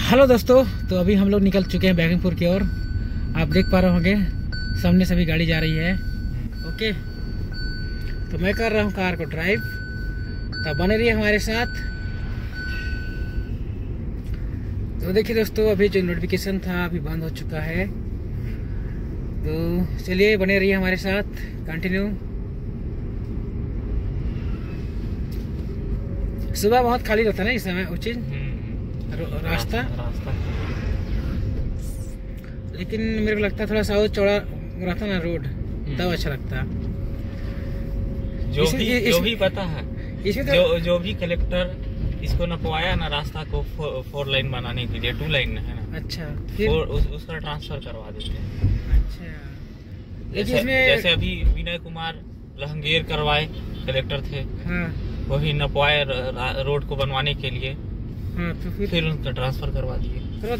Hello दोस्तों, तो अभी हम लोग निकल चुके हैं बैकिंगपुर की ओर। आप देख पा रहे होंगे सामने से भी गाड़ी जा रही है। ओके, तो मैं कर रहा हूँ कार को ड्राइव, तो बने रहिए हमारे साथ। तो देखिए दोस्तों, अभी जो नोटिफिकेशन था अभी बंद हो चुका है, तो चलिए बने रहिए हमारे साथ, कंटिन्यू। सुबह बहुत खाली रहता है ना इस समय उचित रास्ता, लेकिन मेरे को लगता है थोड़ा सा और चौड़ा रहता ना रोड, तब अच्छा लगता। जो भी पता है, इसमें तो जो भी कलेक्टर इसको नपवाया ना रास्ता को 4 लाइन बनाने के लिए 2 लाइन है ना। अच्छा, उसका ट्रांसफर करवा देते हैं। अच्छा, जैसे अभी विनय कुमार लहंगेर करवाए कलेक्टर थे। हाँ, वही नपवाए रोड को बनवाने के लिए। हाँ, तो फिर उनका ट्रांसफर करवा दिए।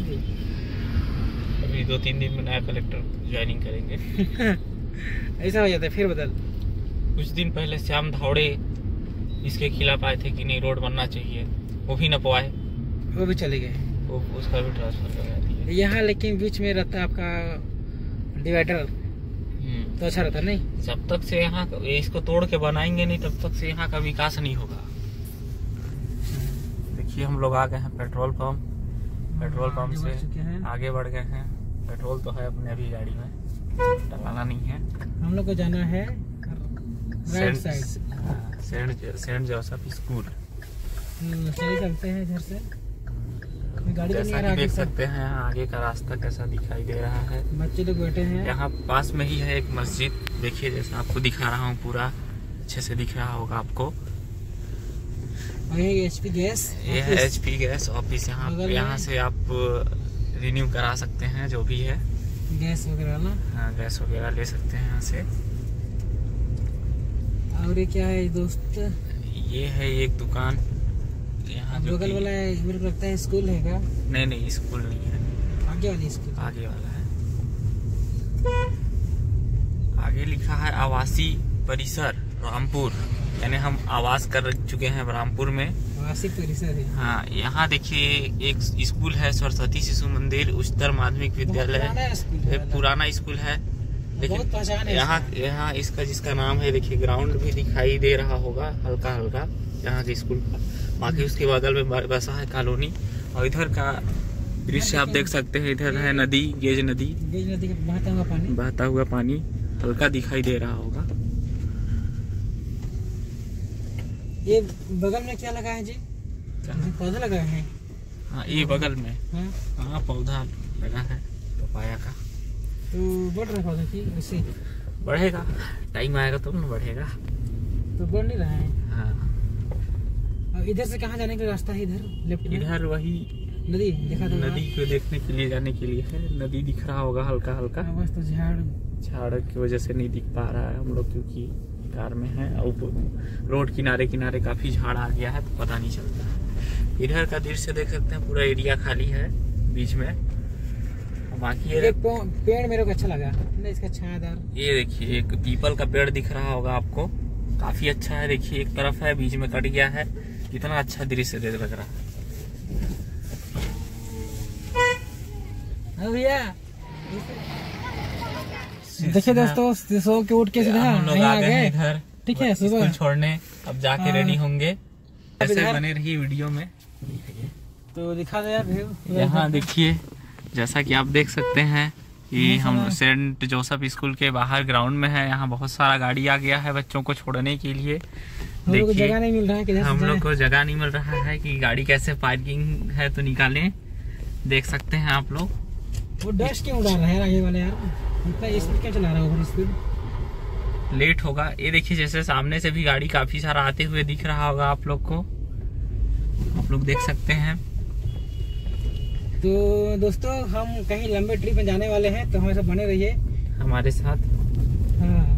अभी 2-3 दिन में नया कलेक्टर ज्वाइनिंग करेंगे। ऐसा हो जाता है, फिर बदल। कुछ दिन पहले श्याम धावड़े इसके खिलाफ आए थे कि नहीं रोड बनना चाहिए, वो भी नपवाए, वो भी चले गए, वो उसका भी ट्रांसफर करवा दिए। यहाँ लेकिन बीच में रहता है आपका डिवाइडर, तो अच्छा रहता नहीं। जब तक से यहाँ इसको तोड़ के बनाएंगे नहीं तब तक से यहाँ का विकास नहीं होगा। देखिए हम लोग आ गए हैं पेट्रोल पंप से आगे बढ़ गए हैं। पेट्रोल तो है अपने अभी गाड़ी में, डलाना नहीं है। हम लोग को जाना है right side, Saint Joseph school. चले चलते हैं इधर से। गाड़ी जैसा कि देख सकते हैं आगे का रास्ता कैसा दिखाई दे रहा है। बच्चे लोग बैठे हैं। यहाँ पास में ही है एक मस्जिद, देखिए जैसा आपको दिखा रहा हूँ, पूरा अच्छे से दिख रहा होगा आपको। और ये एचपी गैस, ये है एचपी गैस ऑफिस। यहाँ से आप रिन्यू करा सकते हैं जो भी है गैस वगैरह ना। हाँ, गैस वगैरह ले सकते हैं यहाँ से। और ये क्या है दोस्त? ये है एक दुकान यहाँ बगल वाला है, मेरे को लगता है स्कूल है क्या? नहीं स्कूल नहीं है, आगे वाली स्कूल, आगे वाला है। आगे लिखा है आवासीय परिसर रामपुर, यानी हम आवास कर चुके हैं रामपुर में। आवासीय परिसर है। हाँ, यहाँ देखिए एक स्कूल है सरस्वती शिशु मंदिर उच्चतर माध्यमिक विद्यालय, पुराना स्कूल है। लेकिन यहाँ इसका जिसका नाम है देखिए ग्राउंड भी दिखाई दे रहा होगा हल्का हल्का यहाँ के स्कूल का। बाकी उसके बगल में बसा है कॉलोनी। और इधर का दृश्य आप देख सकते हैं, इधर है नदी, गेज नदी का बहता हुआ पानी हल्का दिखाई दे रहा होगा। ये बगल में क्या लगा है जी? पौधा लगा है। हाँ, ये बगल में हाँ पौधा लगा है पपाया का। तो बढ़ रहा है पौधा की वैसे? बढ़ेगा, टाइम आएगा तो न बढ़ेगा। तो बढ़ नहीं रहा है। हाँ, और इधर से कहाँ जाने का रास्ता है? इधर लेफ्ट में इधर वही नदी देखा था, नदी को देखने के लिए जाने के लिए है। नदी दिख रहा होगा हल्का हल्का, बस तो झाड़ की वजह से नहीं दिख पा रहा है हम लोग, क्योंकि कार में है और रोड किनारे काफी झाड़ आ गया है तो पता नहीं चलता है। इधर का दृश्य देख सकते हैं, पूरा एरिया खाली है बीच में। बाकी एक पेड़ मेरे को अच्छा लगा, इसका छायादार। ये देखिए एक पीपल का पेड़ दिख रहा होगा आपको, काफी अच्छा है। देखिए एक तरफ है, बीच में कट गया है, कितना अच्छा दृश्य लग रहा है। भैया देखिए दोस्तों, सो के उठ के सीधा हम लोग आ गए हैं इधर, ठीक है, सुबह छोड़ने। अब जाके रेडी होंगे, ऐसे बने रही वीडियो में। तो दिखा दे यार। यहाँ देखिए जैसा कि आप देख सकते हैं कि हम सेंट जोसेफ स्कूल के बाहर ग्राउंड में है। यहाँ बहुत सारा गाड़ी आ गया है बच्चों को छोड़ने के लिए। देखिए जगह नहीं मिल रहा है, हम लोग को जगह नहीं मिल रहा है कि गाड़ी कैसे पार्किंग है तो निकालें। देख सकते हैं आप लोग। वो डस्ट क्यों उड़ा रहा है आगे वाले यार? इतना स्पीड क्या चला रहा है? ओवर स्पीड लेट होगा। ये देखिए जैसे सामने से भी गाड़ी काफी सारा आते हुए दिख रहा होगा आप लोग को, आप लोग देख सकते हैं। तो दोस्तों हम कहीं लंबे ट्रिप में जाने वाले हैं, तो हमेशा बने रहिए हमारे साथ। हाँ,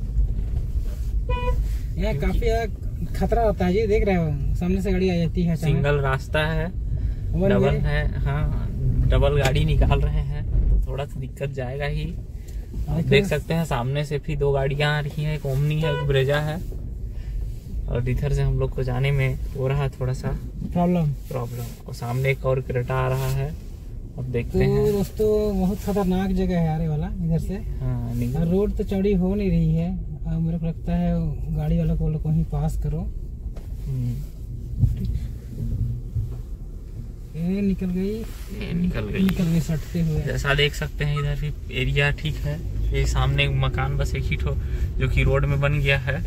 यहाँ काफी खतरा होता है जी, देख रहे हो सामने से गाड़ी आ जाती है। सिंगल रास्ता है, डबल है। हाँ, डबल गाड़ी निकाल रहे हैं तो थोड़ा सा दिक्कत जाएगा ही। आप देख सकते हैं सामने से भी 2 गाड़ियां आ रही हैं, एक ओमनी है, एक ब्रेजा है। और इधर से हम लोग को जाने में हो रहा थोड़ा सा प्रॉब्लम। और सामने एक और क्रेटा आ रहा है, अब देखते हैं। दोस्तों बहुत खतरनाक जगह है यार वाला इधर से। हाँ, रोड तो चौड़ी हो नहीं रही है, मेरे को लगता है गाड़ी वाला को वहीं पास करो। ये निकल गई सटते हुए। जैसा देख सकते हैं इधर भी एरिया ठीक है। ये सामने मकान बस एक ही ठो जो कि रोड में बन गया है।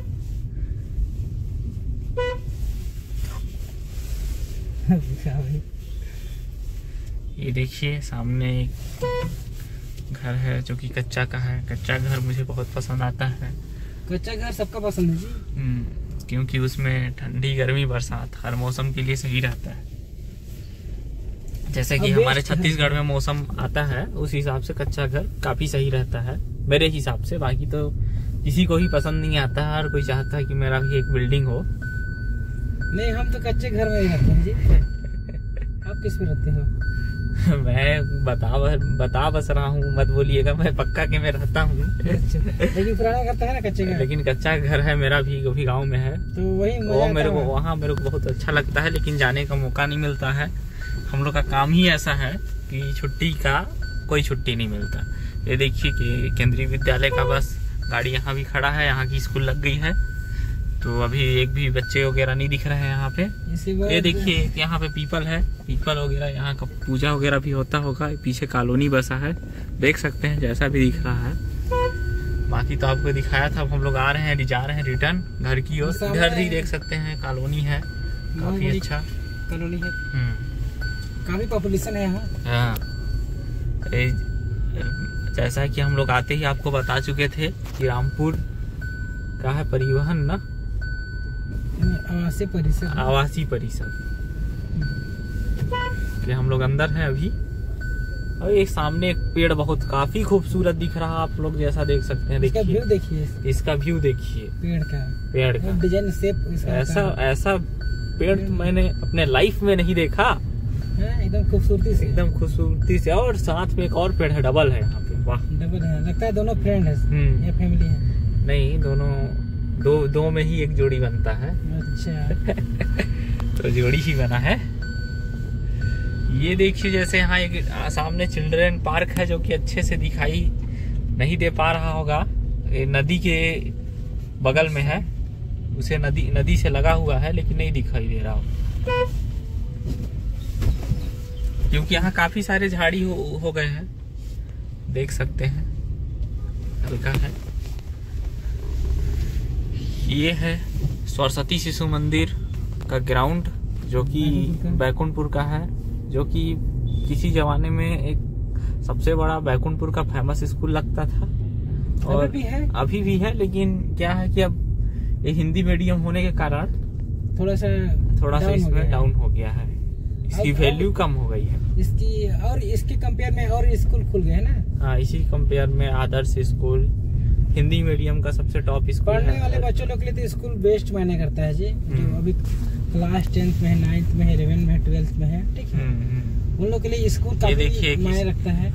ये देखिए सामने एक घर है जो कि कच्चा का है। कच्चा घर मुझे बहुत पसंद आता है। कच्चा घर सबका पसंद है जी, क्योंकि उसमें ठंडी गर्मी बरसात हर मौसम के लिए सही रहता है। जैसे कि हमारे छत्तीसगढ़ में मौसम आता है उस हिसाब से कच्चा घर काफी सही रहता है मेरे हिसाब से। बाकी तो किसी को ही पसंद नहीं आता है, हर कोई चाहता है कि मेरा भी एक बिल्डिंग हो। नहीं, हम तो कच्चे घर में ही रहते हैं जी। आप किस में रहते हो? मैं बता बस रहा हूँ, मत बोलिएगा। मैं पक्का के में रहता हूँ। लेकिन पुराना घर तो है ना कच्चे घर। लेकिन कच्चा घर है मेरा भी गाँव में है, तो वही मेरे को वहाँ मेरे को बहुत अच्छा लगता है। लेकिन जाने का मौका नहीं मिलता है। हम लोग का काम ही ऐसा है कि छुट्टी का कोई छुट्टी नहीं मिलता। ये देखिए कि केंद्रीय विद्यालय का बस गाड़ी यहाँ भी खड़ा है, यहाँ की स्कूल लग गई है। तो अभी एक भी बच्चे वगैरह नहीं दिख रहे हैं यहाँ पे। ये देखिए यहाँ पे पीपल है, पीपल वगैरह यहाँ का पूजा वगैरह भी होता होगा। पीछे कॉलोनी बसा है, देख सकते हैं जैसा भी दिख रहा है। बाकी तो आपको दिखाया था। अब हम लोग आ रहे हैं, जा रहे हैं रिटर्न घर की ओर। इधर भी देख सकते हैं कॉलोनी है, काफी अच्छा कॉलोनी है, काफी पॉपुलेशन है यहाँ। हाँ, जैसा कि हम लोग आते ही आपको बता चुके थे कि रामपुर का है परिवहन ना आवासीय परिसर कि हम लोग अंदर हैं अभी। और एक सामने एक पेड़ बहुत काफी खूबसूरत दिख रहा है, आप लोग जैसा देख सकते हैं। देखिए इसका व्यू देखिए पेड़ का डिजाइन शेप। ऐसा पेड़ तो मैंने अपने लाइफ में नहीं देखा। एकदम खूबसूरती से। और साथ में एक और पेड़ है, डबल है यहाँ पे। वाह, डबल है, लगता है दोनों फ्रेंड है या फैमिली है। नहीं, दोनों दो में ही एक जोड़ी बनता है। अच्छा। तो जोड़ी ही बना है। ये देखिए जैसे यहाँ एक सामने चिल्ड्रन पार्क है जो कि अच्छे से दिखाई नहीं दे पा रहा होगा। ये नदी के बगल में है, उसे नदी से लगा हुआ है, लेकिन नहीं दिखाई दे रहा हो क्योंकि यहाँ काफी सारे झाड़ी हो गए हैं, देख सकते हैं हल्का है। ये है सरस्वती शिशु मंदिर का ग्राउंड जो कि बैकुंठपुर का है, जो कि किसी जमाने में एक सबसे बड़ा बैकुंठपुर का फेमस स्कूल लगता था। और अभी भी है, लेकिन क्या है कि अब ये हिंदी मीडियम होने के कारण थोड़ा सा इसमें डाउन हो गया है। इसकी वैल्यू कम हो गई है इसकी। और इसके कंपेयर में और स्कूल खुल गए ना। हाँ, इसी कंपेयर में आदर्श स्कूल हिंदी मीडियम का सबसे टॉप स्कूल पढ़ने वाले बच्चों लोग के लिए तो स्कूल बेस्ट मायने करता है जी। जो अभी क्लास 10th में है, 9th में है, 11th में है, 12th में है, ठीक है, उन लोग के लिए स्कूल काफी मायने रखता है।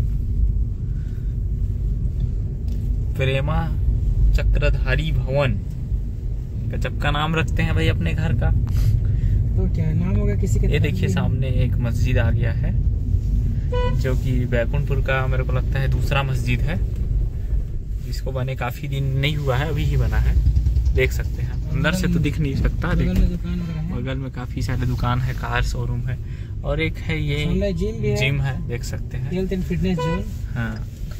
प्रेमा चक्रधारी भवन गजब का नाम रखते हैं भाई अपने घर का। तो क्या नाम होगा किसी का? ये देखिए सामने एक मस्जिद आ गया है जो कि बैकुंठपुर का मेरे को लगता है दूसरा मस्जिद है, जिसको बने काफी दिन नहीं हुआ है, अभी ही बना है। देख सकते हैं अंदर से तो दिख नहीं सकता। बगल में काफी सारे दुकान है, कार शोरूम है, और एक है ये जिम है, देख सकते हैं, हेल्थ एंड फिटनेस जोन। हाँ,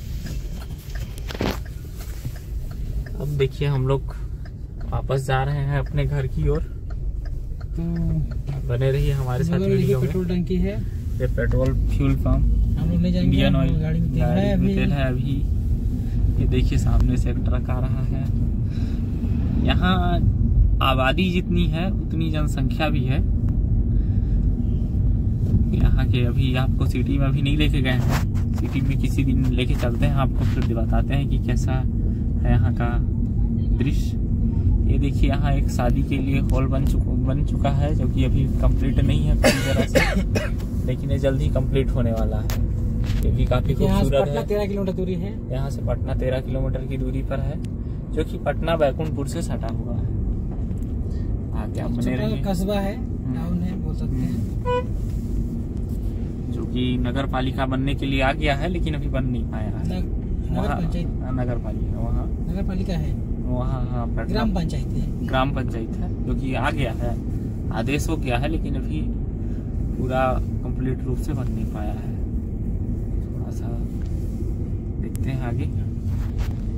अब देखिए हम लोग वापस जा रहे हैं अपने घर की ओर। तो बने रहिए हमारे साथ वीडियो में। पेट्रोल टंकी है, ये पेट्रोल फ्यूल पंप, हम लोग ले जाएंगे। इंडियन ऑयल गाड़ी में तेल है अभी। ये देखिए सामने से एक ट्रक आ रहा है। यहाँ आबादी जितनी है उतनी जनसंख्या भी है यहाँ के। अभी आपको सिटी में अभी नहीं लेके गए हैं, सिटी में किसी दिन लेके चलते हैं आपको, फिर बताते हैं कि कैसा है यहाँ का दृश्य। ये देखिए यहाँ एक शादी के लिए हॉल बन चुका है, जो कि अभी कंप्लीट नहीं है पूरी तरह से, लेकिन ये जल्द ही कंप्लीट होने वाला है। ये भी काफी खूबसूरत है। 13 किलोमीटर दूरी है यहाँ से। पटना 13 किलोमीटर की दूरी पर है, जो कि पटना बैकुंठपुर से सटा हुआ है। आगे आप बने रहिए। कस्बा है, टाउन है बोल सकते हैं, जो कि नगर पालिका बनने के लिए आ गया है, लेकिन अभी बन नहीं पाया है। नगर पंचायत, नगर पालिका वहाँ, नगर पालिका है वहाँ, हाँ ग्राम पंचायत है, ग्राम पंचायत है, जो कि आ गया है, आदेश हो गया है, लेकिन अभी पूरा कंप्लीट रूप से बन नहीं पाया है। थोड़ा सा देखते हैं आगे।